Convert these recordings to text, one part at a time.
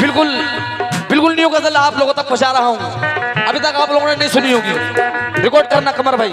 बिल्कुल बिल्कुल न्यू गजल आप लोगों तक पहुंचा रहा हूं, अभी तक आप लोगों ने नहीं सुनी होगी। रिकॉर्ड करना कमर भाई।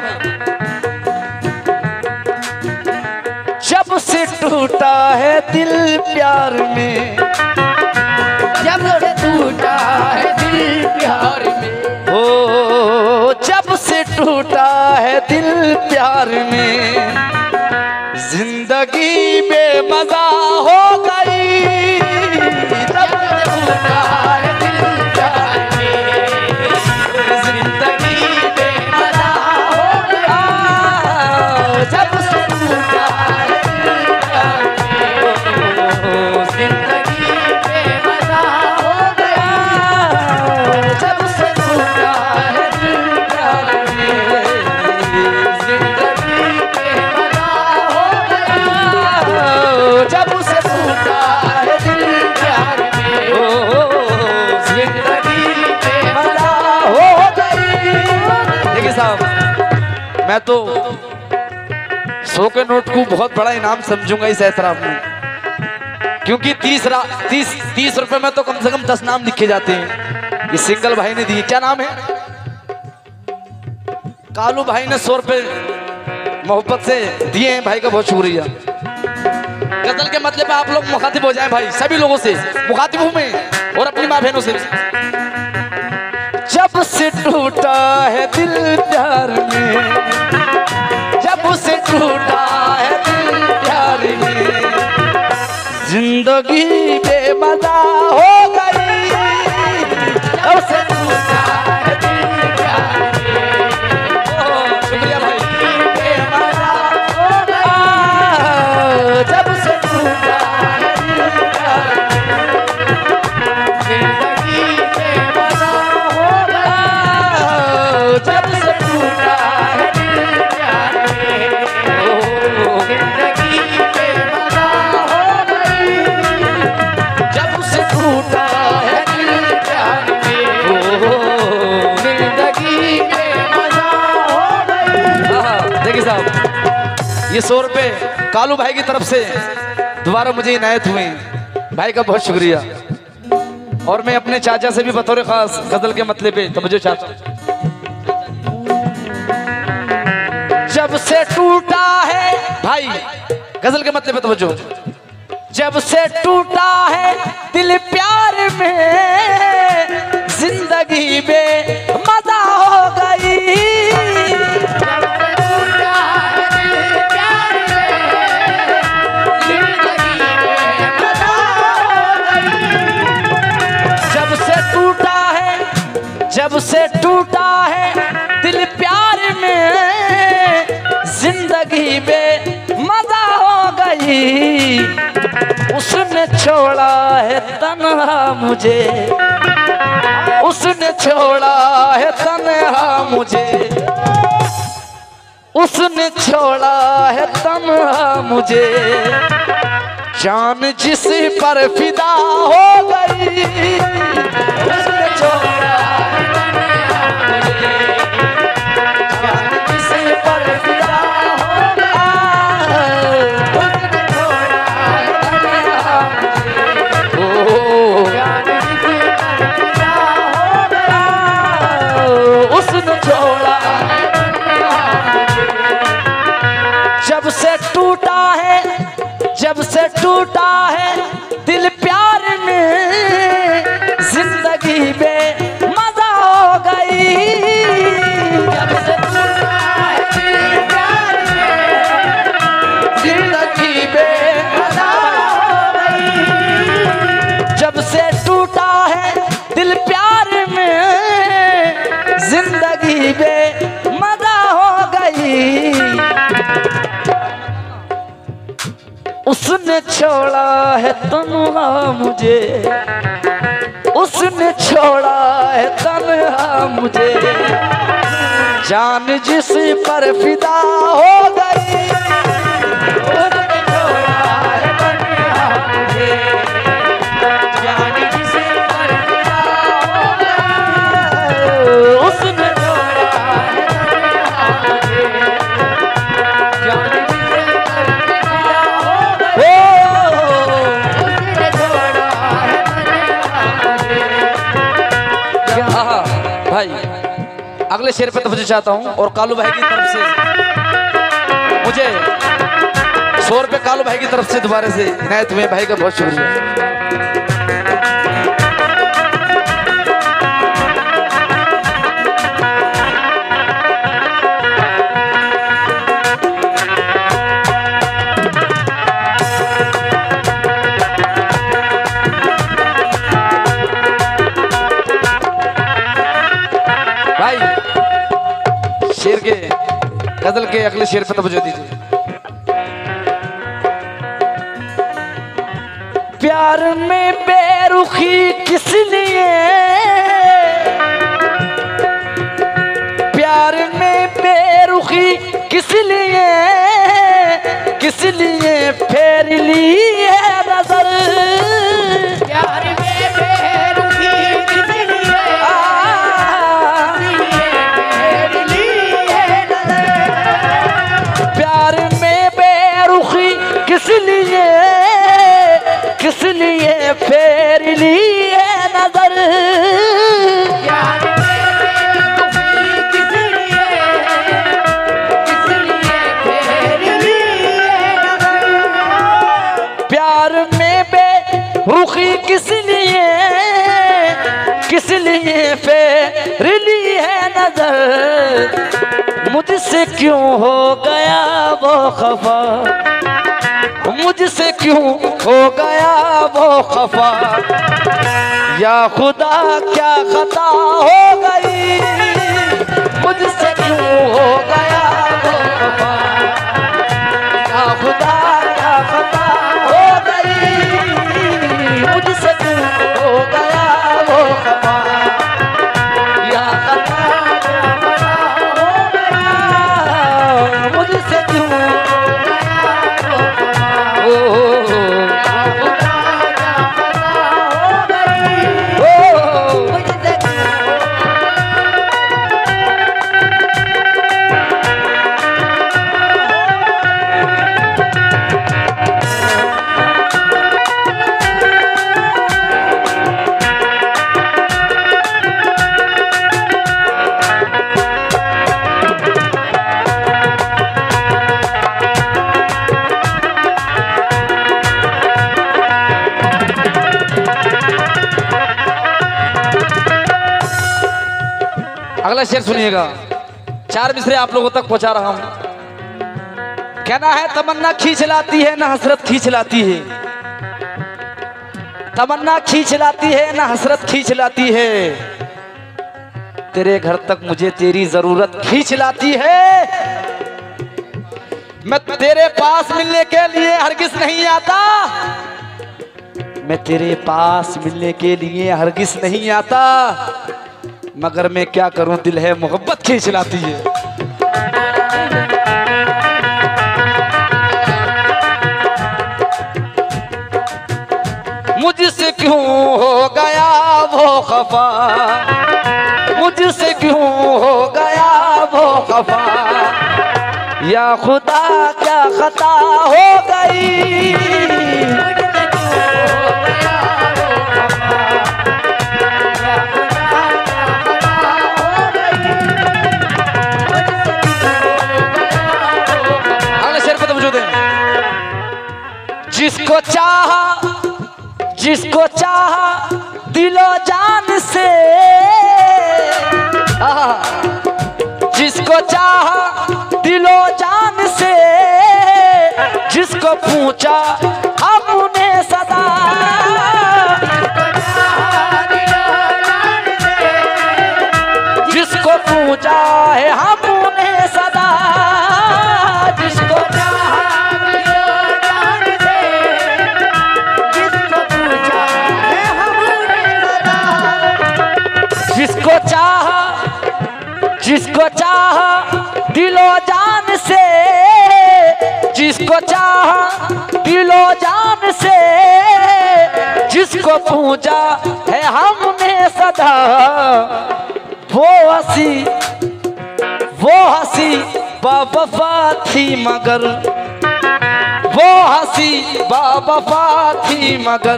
जब से टूटा है दिल प्यार में, जब से टूटा है दिल प्यार में, ओ जब से टूटा है दिल प्यार में, जिंदगी बेमजा हो गई। जब से टूटा है दिल प्यार में, जिंदगी बेमजा हो गई। जब से टूटा है दिल प्यार में, जिंदगी बेमजा हो गई। जब से टूटा है दिल प्यार में, जिंदगी बेमजा हो गई। जब से टूटा है दिल प्यार में, जिंदगी बेमजा हो गई। देखिए साहब, मैं तो 100 के नोट को बहुत बड़ा इनाम समझूंगा इस एतराफ में, क्योंकि 30 रुपए में तो कम से कम 10 नाम लिखे जाते हैं। ये सिंगल भाई ने दिए, क्या नाम है? कालू भाई ने 100 रुपए मोहब्बत से दिए हैं, भाई का बहुत शुक्रिया। गजल के मतलब आप लोग मुखातिब हो जाएं भाई, सभी लोगों से मुखातिब हूं मैं, और अपनी माँ बहनों से। जब से टूटा है दिल प्यार में, जब से टूटा है दिल प्यार में, जिंदगी बेमजा हो गई। जब से टूटा है दिल प्यार में, शुक्रिया भाई। बेमजा हो गई। जब से टूटा है दिल प्यार में, जिंदगी बेमजा हो गई। जब से टूटा है दिल प्यार में, जिंदगी बेमजा हो गई। जब से टूटा है दिल प्यार में, जिंदगी बेमजा हो गई। देखिए साहब, ये 100 रुपए कालू भाई की तरफ से दोबारा मुझे इनायत हुए, भाई का बहुत शुक्रिया। और मैं अपने चाचा से भी बतौर खास गजल के मतलब पे तवज्जो चाहता हूं। जब से टूटा है भाई, गजल के मतलब पे तवज्जो। जब से टूटा है दिल प्यार में, जिंदगी में मजा हो गई। जब से टूटा है दिल प्यार में, जिंदगी बेमजा हो गई। जब से टूटा है, जब से टूटा है दिल प्यार में, जिंदगी में मजा हो गई। उसने छोड़ा है तन्हा मुझे, उसने छोड़ा है तन्हा मुझे, उसने छोड़ा है तन्हा मुझे, जान जिस पर फिदा हो गई। उसने छोड़ा है तन्हा मुझे, जान जिस पर फिदा हो गई। उसने छोड़ा है तन्हा मुझे, ओ जान जिस पर फिदा हो गई। उसने छोड़ा है। जब से टूटा है, जब से टूटा है दिल प्यार में, जिंदगी में मजा हो गई। जब से टूटा है दिल प्यार में, जिंदगी में मजा हो गई। जब से टूटा है दिल प्यार में, जिंदगी में मजा हो गई। उसने छोड़ा है तन्हा मुझे, उसने छोड़ा है तन्हा मुझे, जान जिस पर फिदा हो गई। उसने छोड़ा है तन्हा मुझे, जान जिस पर फिदा हो गई। उसने छोड़ा है तन्हा मुझे, जान जिस पर फिदा हो गई। उसने छोड़ा है तन्हा अगले शेर पे तवज्जो चाहता हूँ और कालू भाई की तरफ से मुझे 100 रुपये कालू भाई की तरफ से दोबारा से इनायत हुए। भाई का बहुत शुक्रिया। भाई शेर के गजल के अगले शेर पे तवज्जो दीजिए। प्यार में बेरुखी किस लिए, प्यार में बेरुखी किस लिए, किस लिए फेर ली है नजर, प्यार में बेरुखी किस लिए, फेर ली है नजर, प्यार में बेरुखी किस लिए, किस लिए फेर ली है नजर, प्यार में बेरुखी किस लिए, फेर ली है नजर, प्यार में बेरुखी किस लिए, किस लिए फेर ली है नजर, मुझसे क्यों हो गया वो खफा, मुझसे क्यों हो गया वो खफा, या खुदा क्या खता हो गई, मुझसे क्यों हो गया वो खफा, या खुदा क्या खता हो गई, मुझसे क्यों हो गया वो खफा, या खता क्या खता हो गई, मुझसे क्यों हो गया वो खफा, ओ अगला शेर सुनिएगा। 4 मिसरे आप लोगों तक पहुंचा रहा हूं। कहना है तमन्ना खींच लाती है ना हसरत खींच लाती है, तमन्ना खींच लाती है ना हसरत खींच लाती है, तेरे घर तक मुझे तेरी जरूरत खींच लाती है, मैं तेरे पास मिलने के लिए हरगिज नहीं आता, मैं तेरे पास मिलने के लिए हरगिज नहीं आता, मगर मैं क्या करूं दिल है मोहब्बत खींच लाती है। मुझसे क्यों हो गया वो खफा, मुझसे क्यों हो गया वो खफा, या खुदा क्या खता हो गई, जिसको चाहा, जिसको चाहा दिलो जान से, जिसको चाहा दिलो जान से, जिसको पूछा हमने सदा, जिसको पूछा है हमने सदा, जिसको जिसको चाहा, जिसको चाहा दिलो जान से, जिसको चाहा दिलो जान से, जिसको पूजा है हमने सदा, वो हंसी बावफा थी मगर, वो हंसी बावफा थी मगर,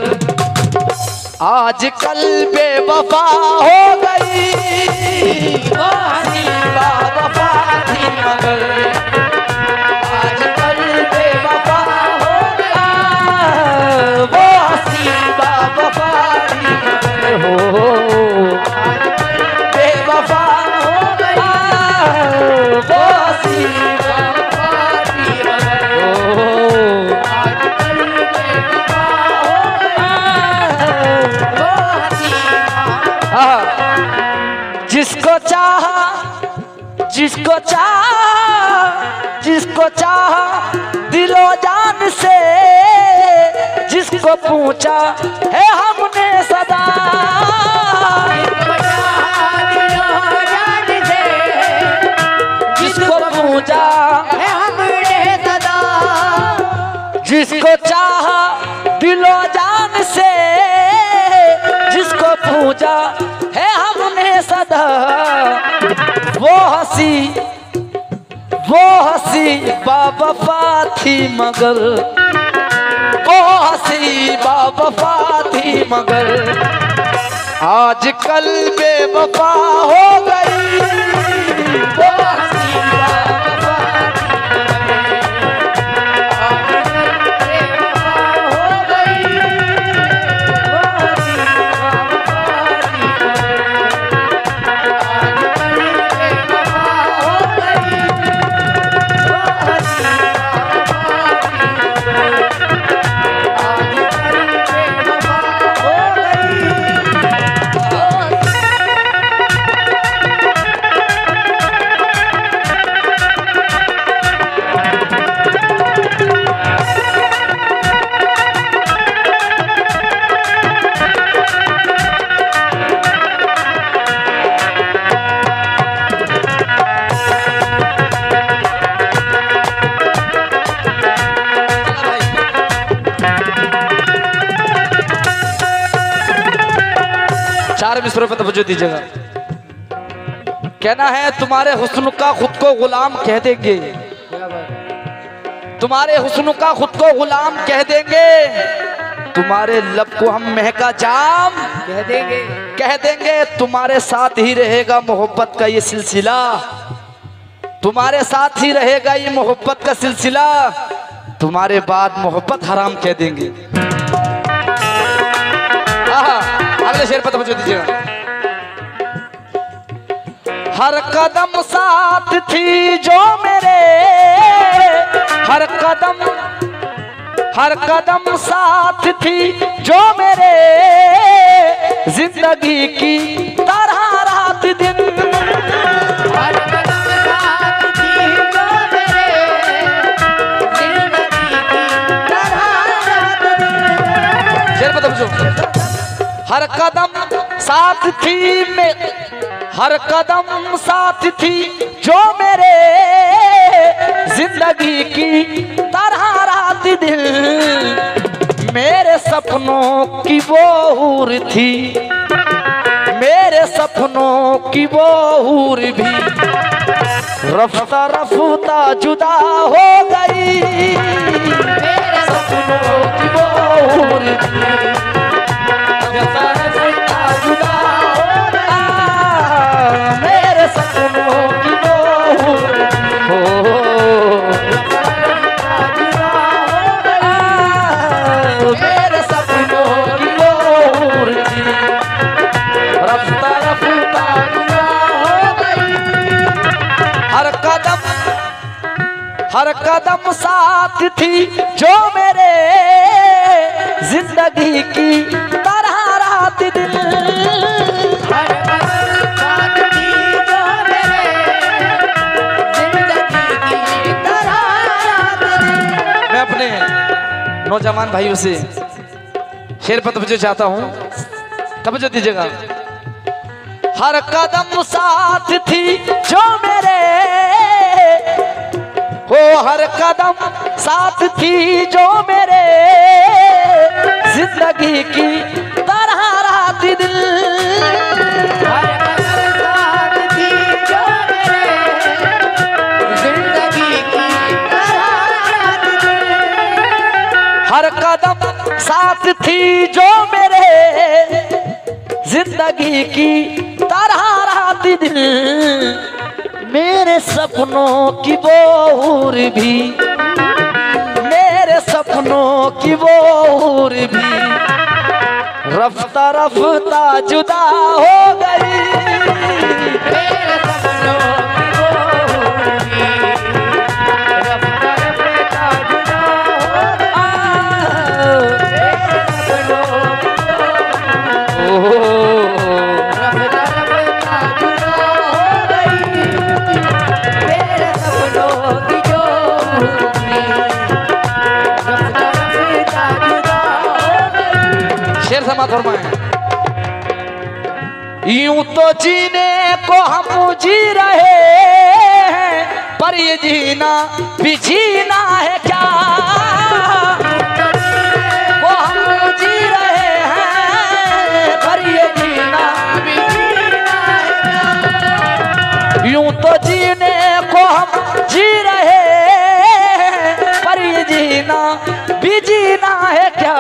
आज कल बेवफा हो गई, वो हंसी मगर आजकल बेवफा हो गई, वो हंसी बेवफा थी मगर हो बेवफा हो गई, वो हंसी बेवफा थी मगर हो आजकल बेवफा हो गई, वो हंसी। जिसको चाहा जिसको चाहा दिलो जान से, जिसको पूछा है हमने सदा, जिसको पूछा है हमने सदा, जिसको चाहा दिलो जान से, जिसको पूछा है हमने सदा, वो हंसी बावफा थी मगर, वो हंसी बावफा थी मगर आजकल बेवफा हो गई, वो हंसी बावफा थी मगर आजकल बेवफा हो गई, वो हंसी बावफा थी मगर आजकल बेवफा हो गई, वो हंसी बावफा थी मगर आजकल बेवफा हो गई। चार मिसरों पे तवज्जो दीजिएगा। कहना है तुम्हारे हुस्न का खुद को गुलाम कह देंगे, तुम्हारे हुस्न का खुद को गुलाम कह देंगे, तुम्हारे लब को हम महका जाम कह देंगे, तुम्हारे साथ ही रहेगा मोहब्बत का ये सिलसिला, तुम्हारे साथ ही रहेगा ये मोहब्बत का सिलसिला, तुम्हारे बाद मोहब्बत हराम कह देंगे। अगले शेर पर तवज्जो दीजिएगा। हर कदम साथ थी जो मेरे, हर कदम साथ थी जो मेरे, जिंदगी की तरह रात दिन, हर कदम साथ थी जो मेरे, जिंदगी की तरह रात दिन। शेर पर तवज्जो। हर कदम साथ थी में, हर कदम साथ थी जो मेरे, जिंदगी की तरह रात दिल, मेरे सपनों की वो हूर थी, मेरे सपनों की वो हूर भी रफ्ता रफ्ता जुदा हो गई, मेरे सपनों की वो हूर थी जुदा हो गया, मेरे सपनों की वो हो जुदा हो गया, मेरे सपनों की वो रफ्ता रफ्ता जुदा हो गई। हर कदम साथ थी जो मेरे, जिंदगी की तरह रात दिन, हर कदम साथ थी जो मेरे, जिंदगी की तरह रात दिन। मैं अपने नौजवान भाइयों से शेर पर तवज्जो चाहता हूँ, तवज्जो दीजिएगा। हर कदम साथ थी जो मेरे, हो हर कदम साथ थी जो मेरे, जिंदगी की तरह रात दिल, हर कदम साथ थी जो मेरे, जिंदगी की तरह रात दिल, हर कदम साथ थी जो मेरे, जिंदगी की तरह रात दिल, मेरे सपनों की वो हूर भी, मेरे सपनों की वो हूर भी रफ्ता रफ्ता जुदा हो गई। मेरे सपनों की वो हूर भी रफ्ता रफ्ता जुदा हो गई। मेरे सपनों की वो रफ्ता रफ्ता जुदा हो गई। मेरे सपनों की जो हूर भी रफ्ता रफ्ता जुदा हो गई। शेर समात फरमाए। यूं तो जीने को हम जी रहे हैं, पर ये जीना भी जीना है क्या? वो हम जी रहे हैं, पर ये जीना भी जीना है क्या? यूं तो जीने को हम जी रहे हैं, पर ये जीना भी जीना है क्या?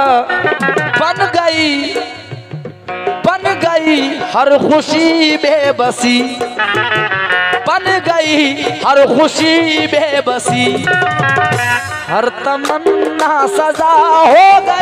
बन गई हर खुशी बेबसी, बन गई हर खुशी बेबसी, हर तमन्ना सजा हो गई।